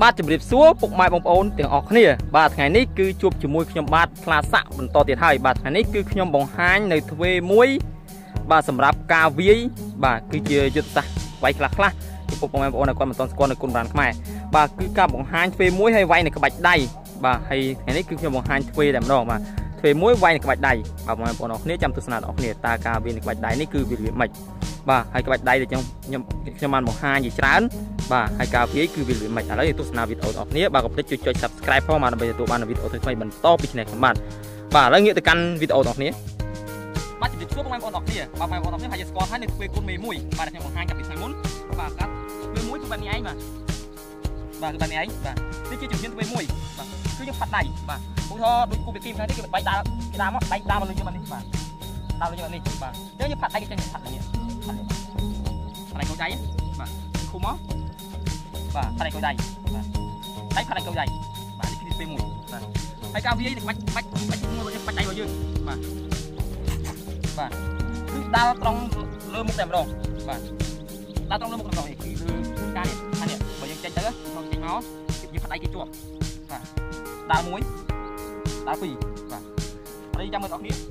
បាទជំរាបសួរពុកម៉ែបងប្អូនទាំងអស់គ្នាបាទថ្ងៃនេះគឺជួបជាមួយខ្ញុំបាទខ្លាសាក់បន្តទៀតហើយបាទថ្ងៃនេះគឺខ្ញុំបង្ហាញនៅទ្វេមួយបាទសម្រាប់ការវាយបាទគឺជាយុទ្ធសាស្ត្រវាយខ្លះពីពុកម៉ែបងប្អូនគាត់មិនទាន់ស្គាល់នៅគុណប្រាណខ្មែរបាទគឺការបង្ហាញទ្វេមួយហើយវាយនៅក្បាច់ដៃបាទហើយថ្ងៃនេះគឺខ្ញុំបង្ហាញទ្វេតែម្ដងបាទទ្វេមួយវាយនៅក្បាច់ដៃបាទបងប្អូនអរគ្នាចាំទស្សនាដល់អរគ្នាតើការវាយនៅក្បាច់ដៃនេះគឺវារបៀបម៉េចបាទហើយក្បាច់ដៃដែលខ្ញុំបានបង្ហាញជាច្រើនបាទហើយការវាយគឺវារបៀបម៉េចឥឡូវយើងទស្សនាវីដេអូរបស់គ្នាបាទកុំភ្លេចជួយចុច Subscribe ផងដើម្បីទទួលបានវីដេអូថ្មីៗបន្តពី Channel ខ្ញុំបាទឥឡូវងាកទៅកាន់វីដេអូរបស់គ្នាបាទជម្រាបសួរបងប្អូនអរគ្នាបាទបងប្អូនអរគ្នាហើយស្គាល់ហើយនៅទ្វេគុណមេមួយបាទខ្ញុំបង្ហាញកាលពីថ្ងៃមុនបាទកាត់ទ្វេមួយគឺបែបនេះឯងបាទគឺបែបនេះឯងបាទនេះជាជំហានទ្វេមួយបាទគឺយើងផាត់ដៃបាទឧទាហរណ៍ដូចគូបេគីថ្ងៃនេះគឺបែកដើមគេដើមមកបែកដើមមកលើយើងបែបនេះបាទដើមលើយើងនេះបាទអញ្ចឹងយើងផាត់ដៃគេចេញផាត់នេះផាត់ដៃកូនដៃបាទឃុំមកបាទផាត់ដៃកូនដៃបាទដៃផាត់ដៃកូនដៃបាទនេះគឺទ្វេមួយបាទហើយការវាយបាច់មួយយើងបាច់ដៃរបស់យើងបាទបាទគឺដាល់ត្រង់លើមុខតែម្ដងបាទដាល់ត្រង់លើមុខតែម្ដងនេះគឺការនេះអានេះបើយើងចេញទៅមកចេញមកយើងផាត់ដៃគេជាប់បាទដាល់មួយដាល់ពីរបាទហើយចាំមើលបងប្អូននេះ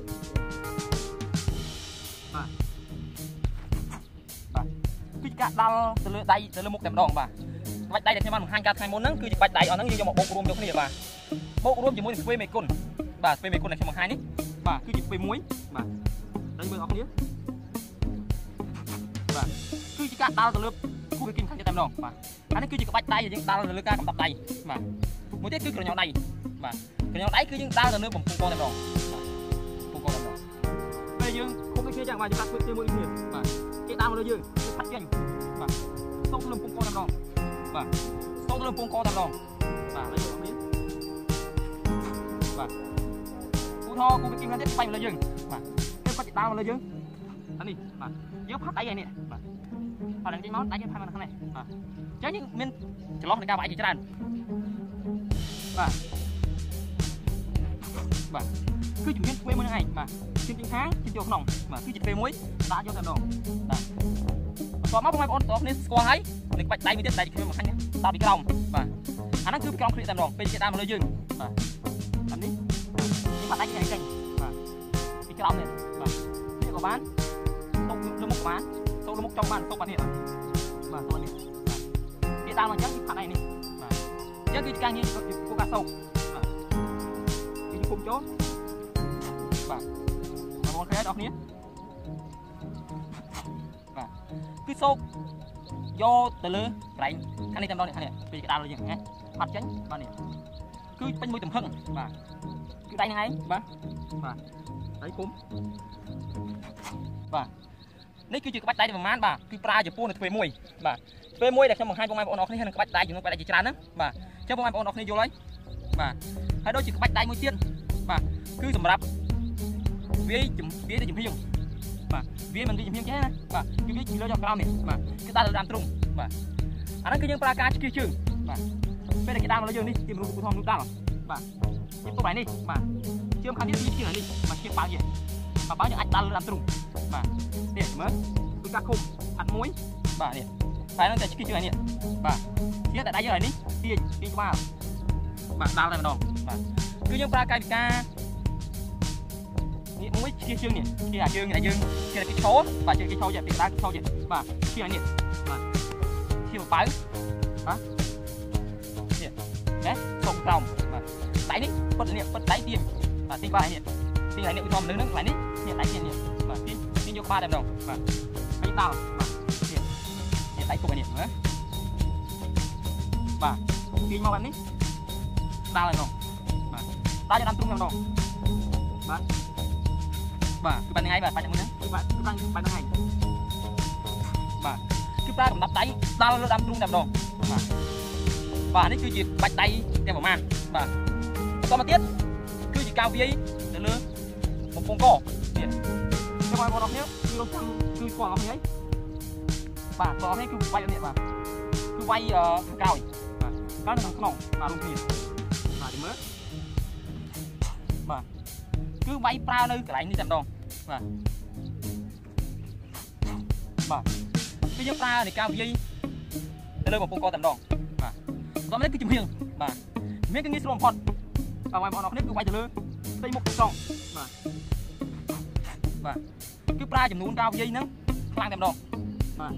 បាទបាទគឺការដាល់ទៅលើដៃទៅលើមុខតែម្ដងបាទក្បាច់ដៃដែលខ្ញុំបានបង្ហាញកាលថ្ងៃមុនហ្នឹងគឺជាក្បាច់ដៃអស់ហ្នឹងយើងយកមកបូករួមយកគ្នាបាទបូករួមជាមួយនឹងទ្វេមេគុណបាទទ្វេមេគុណដែលខ្ញុំបង្ហាញនេះបាទគឺជាទ្វេមួយបាទហើយមើលបងប្អូននេះបាទគឺជាការដាល់ទៅលើគូបេគីខាងទៀតតែម្ដងបាទអានេះគឺជាក្បាច់ដៃដែលយើងដាល់ទៅលើការកំដប់ដៃបាទមួយទៀតគឺក្រញោដៃបាទក្រញោដៃគឺយើងដាល់ទៅលើបំពង់កតែម្ដងបាទបំពង់កតែម្ដងពេលយើងឃុំគ្នាចឹងបាទយើងកាត់ធ្វើជាមួយគ្នាបាទគេដាល់មកលើយើងគេផាត់ចេញបាទស្ទងទៅលើបំពង់កតែម្ដងបាទស្ទងទៅលើបំពង់កតែម្ដងបាទហើយយើងនេះបាទឧទាហរណ៍គូបេគីខាងទៀតបាញ់មកលើយើងបាទគេគាត់ដាល់មកលើយើងអានេះបាទយើងផាត់ដៃឯនេះបាទផាត់ដៃចេញមកដៃយើងផាត់មកខាងនេះបាទអញ្ចឹងយើងមានចន្លោះនៃការវាយជាច្រើនបាទបាទគឺជំហានទ្វេមួយហ្នឹងឯងបាទជើងជើងខាងជើងចូលក្នុងបាទគឺជាទ្វេមួយដាក់យកតែម្ដងបាទបន្ទាប់មកបងប្អូនទាំងគ្នាស្គាល់ហើយនឹងក្បាច់ដៃមួយទៀតដែលខ្ញុំបង្ហាញដាក់ពីក្រោមបាទអាហ្នឹងគឺពីក្រោមគ្រាតែម្ដងពេលគេដាក់មកលើយើងបាទអានេះយើងបាត់ដៃគេចេញបាទពីក្រោមនេះបាទនេះក៏បានតុកលើមុខក៏បានតុកលើមុខចុងបានតុកបាត់នេះបាទតុកនេះគេដាក់មកអញ្ចឹងគេផាត់ដៃនេះបាទអញ្ចឹងគឺជាការងារគូកាសោកបាទគេគុំចូលបាទបងប្អូនឃើញអត់គ្នាបាទគឺសោកយកទៅលើកន្លែងខាងនេះតែម្ដងនេះខាងនេះពេលគេដាក់លើយើងណាផាត់ចេញបាទនេះគឺពេញមួយទំហឹងបាទគឺដៃហ្នឹងឯងបាទបាទដៃគុំបាទនេះគឺជាក្បាច់ដៃប្រមាណបាទគឺប្រើចំពោះនៅទ្វេមួយបាទទ្វេមួយដែលខ្ញុំបង្ហាញបងប្អូនអរគ្នានឹងក្បាច់ដៃចំនួនក្បាច់ដៃជាច្រើនហ្នឹងបាទអញ្ចឹងបងប្អូនអរគ្នាយល់ហើយបាទហើយដូចជាក្បាច់ដៃមួយទៀតបាទគឺសម្រាប់វាយទៅចំហៀងបាទវាមិនវាចំហៀងចេះណាបាទគឺវាលើយកក្រោមនេះបាទគឺដាក់លើដើមទ្រូងបាទអាហ្នឹងគឺយើងប្រើការឆ្កៀសជើងបាទពេលដែលគេដាក់មកលើយើងនេះជាមនុស្សឧទាហរណ៍មនុស្សដាល់បាទជាទុកឯនេះបាទជើងខាងនេះជានេះបាទជាបើយើងបើយើងអាចដាល់លើដើមទ្រូងបាទនេះមើលគឺការឃុំហាត់មួយបាទនេះតែហ្នឹងតែឆ្កៀសជើងឯនេះបាទជាតែដៃយើងឯនេះទាញក្បាលបាទដាល់តែម្ដងបាទគឺយើងប្រើកាយវិការនេះមួយជាជើងនេះជាអាជើងដែលយើងជាគេឈោបាទជើងគេឈោជាពីដើមឈោជាបាទជានេះបាទជាបបៅបាទនេះណាសុំក្រោមបាទដៃនេះពុតនេះពុតដៃទៀងបាទទៀងបាទនេះទៀងឯនេះឧទាហរណ៍មនុស្សហ្នឹងកន្លែងនេះនេះដៃទៀងនេះបាទទៀងយកក្បាលតែម្ដងបាទហើយដាល់បាទនេះដៃពុកឯនេះណាបាទទៀងមកបែបនេះដាល់ឯនោះបាទដាល់យកដាំទ្រូងតែម្ដងបាទបាទគឺបាត់ថ្ងៃបាទបាច់មួយហ្នឹងគឺបាត់ហ្នឹងបាទគឺប្រើកំដាប់ដៃដល់លើដើមទ្រូងតែម្ដងបាទនេះគឺជាបាច់ដៃទាំងប្រមាណបាទបន្តមកទៀតគឺជាការវាយទៅលើបំពង់កនេះខ្ញុំឲ្យបងប្អូននេះគឺរកចាំគឺស្គាល់អស់នេះបាទស្គាល់នេះគឺវាយនេះបាទគឺវាយខាងក្រោយបាទខាងក្នុងបាទរួមគ្នាបាទមើលបាទគឺវាយប្រើនៅកន្លែងនេះតែម្ដងបាទបាទគឺយើងប្រើនៃការវាយទៅលើបំពង់កតែម្ដងបាទតនេះគឺជំនៀងបាទមានគេងាយស្រួលបំផុតបងប្អូនអរគ្នាគឺវាយទៅលើផ្ទៃមុខត្រង់បាទគឺប្រើចំនួនការវាយហ្នឹងខ្លាំងតែម្ដងបាទ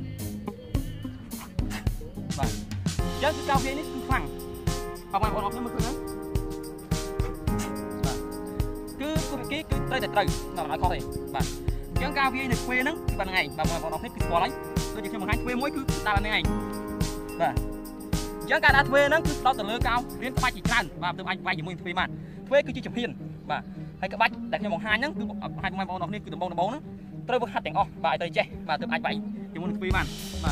បាទអញ្ចឹងគឺការវាយនេះគឺខ្លាំងបងប្អូនអរគ្នាមើលឃើញហ្នឹងបាទគឺគុំគេគឺត្រូវតែត្រូវដល់អត់ខុសទេបាទអញ្ចឹងការវាយនៅទ្វេហ្នឹងគឺបានហ្នឹងឯងបងប្អូនអរគ្នាគឺស្គាល់ហើយដូចជាខ្ញុំបង្ហាញទ្វេមួយគឺដាក់ហ្នឹងឯងបាទអញ្ចឹងការដាក់ទ្វេហ្នឹងគឺផ្ដោតទៅលើការរៀនក្បាច់ជាច្រើនបាទទើបអាចវាយជាមួយទ្វេបានទ្វេគឺជាជំហានបាទហើយក្បាច់ដែលខ្ញុំបង្ហាញហ្នឹងគឺបង្ហាញបងប្អូនអរគ្នាគឺដំបូងហ្នឹងត្រូវវឹកហាត់ទាំងអស់បាទឲ្យទៅចេះបាទទើបអាចវាយជាមួយនឹងទ្វេបាន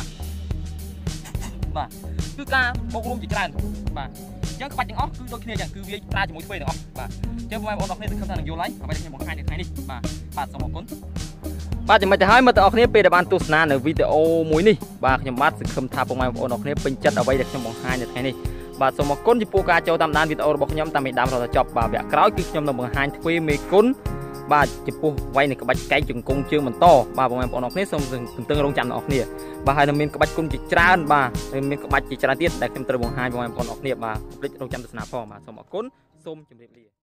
បាទគឺការបូករួមជាច្រើនបាទអញ្ចឹងក្បាច់ទាំងអស់គឺដូចគ្នាអញ្ចឹងគឺវាប្រើជាមួយទ្វេទាំងអស់បាទអញ្ចឹងបងប្អូនអរគ្នាគឺខំថានឹងយល់ហើយអ្វីដែលខ្ញុំបង្ហាញនៅថ្ងៃនេះបាទសូមអរគុណបាទចំណុចទៅហើយមើលទាំងអស់គ្នាពេលដែលបានទស្សនានៅវីដេអូមួយនេះបាទខ្ញុំបាទសង្ឃឹមថាបងប្អូនអរគ្នាពេញចិត្តអ្វីដែលខ្ញុំបង្ហាញនៅថ្ងៃនេះបាទសូមអរគុណចំពោះការចូលតាមដានវីដេអូរបស់ខ្ញុំតាំងពីដើមរហូតដល់ចប់បាទវគ្គក្រោយគឺខ្ញុំនឹងបង្ហាញទ្វេមេគុណបាទចំពោះវាយនៃក្បាច់កែងជង្គង់ជើងបន្តបាទបងប្អូនអរគ្នាសូមទន្ទឹងរង់ចាំទាំងអស់គ្នាបាទហើយនឹងមានក្បាច់គុណជាច្រើនបាទហើយមានក្បាច់ជាច្រើនទៀតដែលខ្ញុំត្រូវបង្ហាញបងប្អូនអរគ្នាបាទកុំភ្លេចរង់ចាំទស្សនាផងបាទសូមអរគុណសូមជម្រាបលា